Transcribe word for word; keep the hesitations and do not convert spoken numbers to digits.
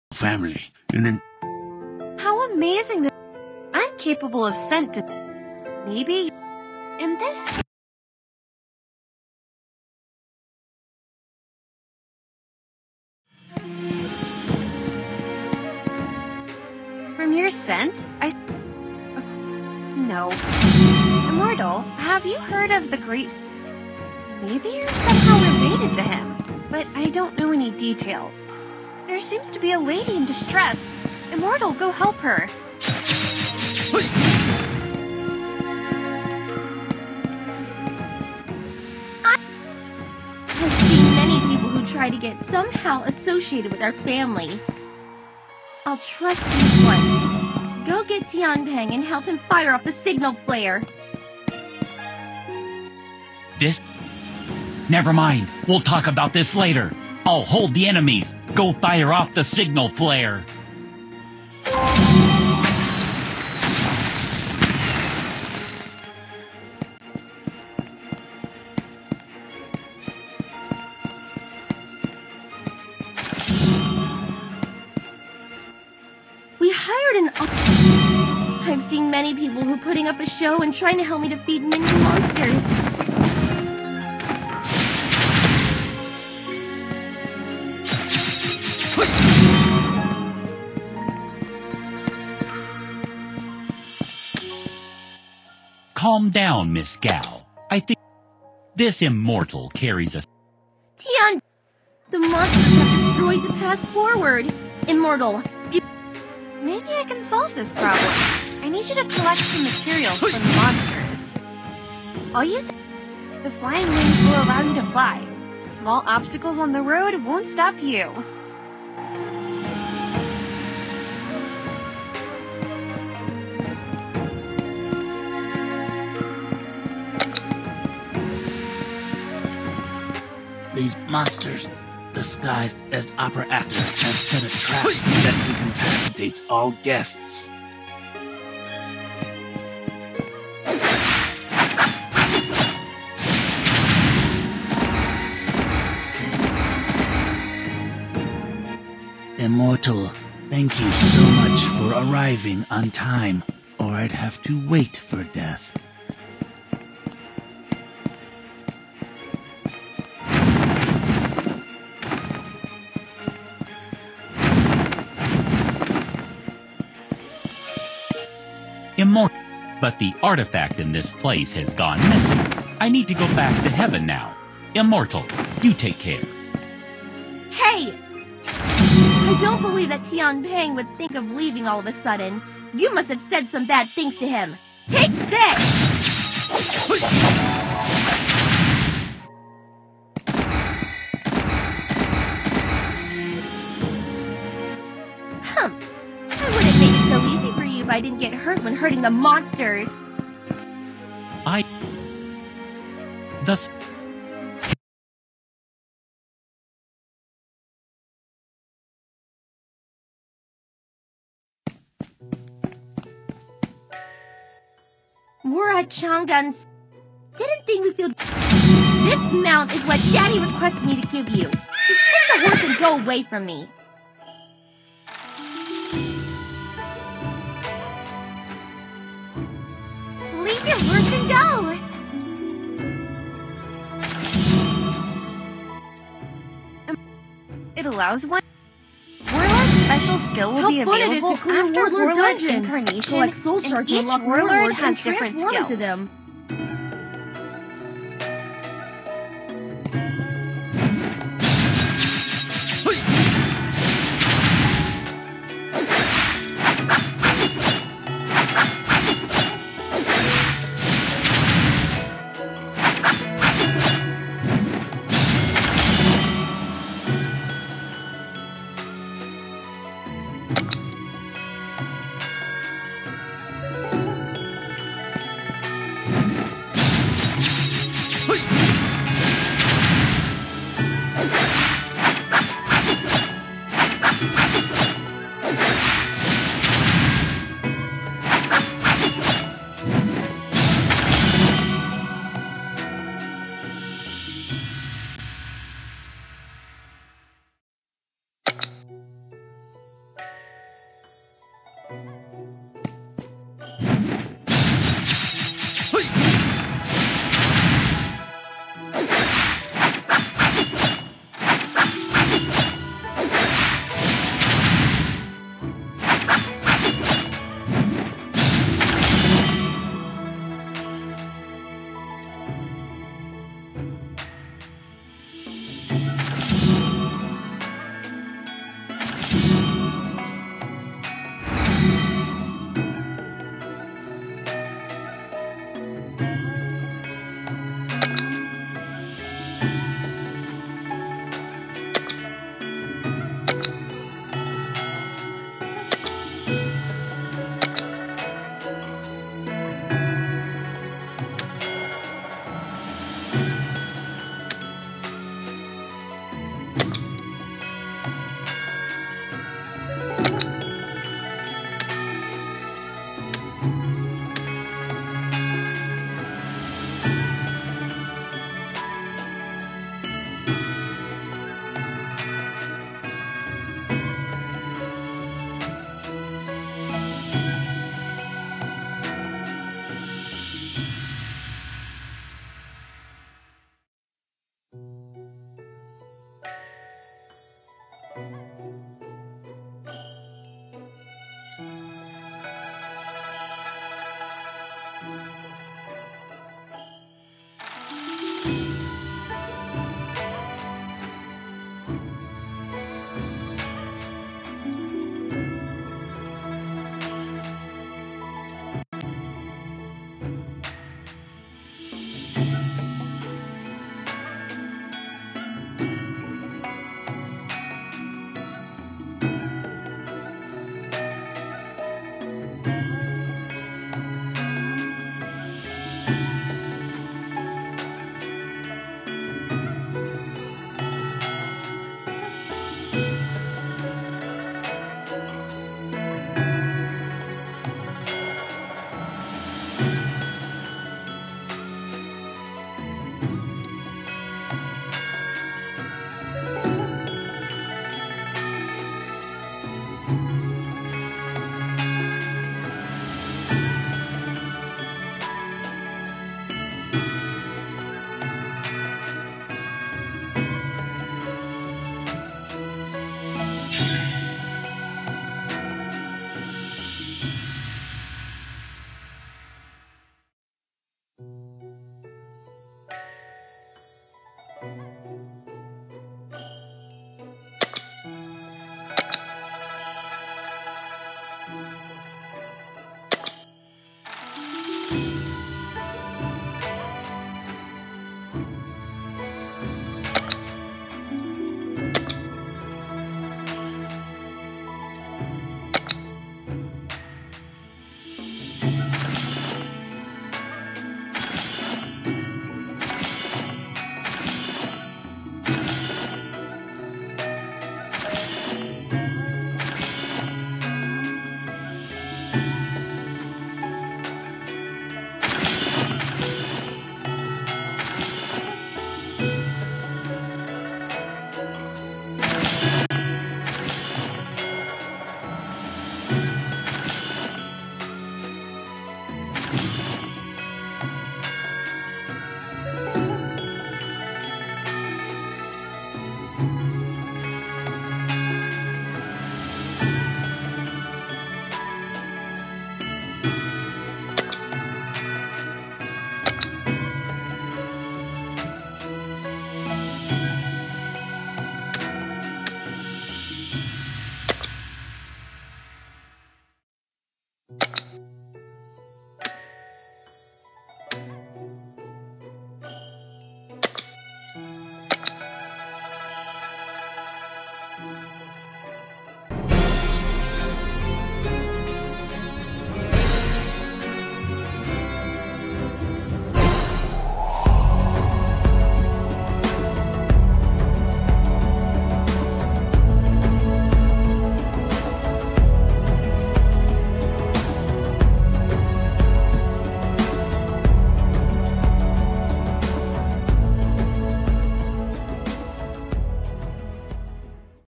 family, and then... How amazing that I'm capable of scent to... Maybe... in this... From your scent, I... No. Immortal, have you heard of the great... Maybe you're somehow related to him, but I don't know any detail. There seems to be a lady in distress. Immortal, go help her. I've seen many people who try to get somehow associated with our family. I'll trust you once. Go get Tianpeng and help him fire off the signal flare. This? Never mind. We'll talk about this later. I'll hold the enemies. Go fire off the signal flare. We hired an... I've seen many people who are putting up a show and trying to help me defeat many monsters. Calm down, Miss Gao. I think this immortal carries a... Tian... The monsters have destroyed the path forward. Immortal, do... Maybe I can solve this problem. I need you to collect some materials from the monsters. I'll use... The flying wings will allow you to fly. Small obstacles on the road won't stop you. These monsters, disguised as opera actors, have set a trap that incapacitates all guests. Immortal, thank you so much for arriving on time, or I'd have to wait for death. Immortal. But the artifact in this place has gone missing. I need to go back to heaven now. Immortal, you take care. Hey! I don't believe that Tianpeng would think of leaving all of a sudden. You must have said some bad things to him. Take this! Hum. I wouldn't make it so easy for you if I didn't get hurt when hurting the monsters. I... The... We're at Chang'an's. Didn't think we feel... This mount is what Daddy requested me to give you. Just take the horse and go away from me. Leave your horse and go! It allows one... Warlord's special skill will How be fun it is available to clear after Warlord Warlord Dungeon. Incarnation, Collect soul and shards each and unlock Warlord warlords has and different transform skills. into them.